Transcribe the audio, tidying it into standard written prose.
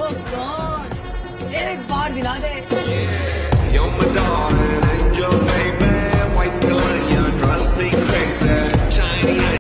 God एक बार दिला दे। You're my dog.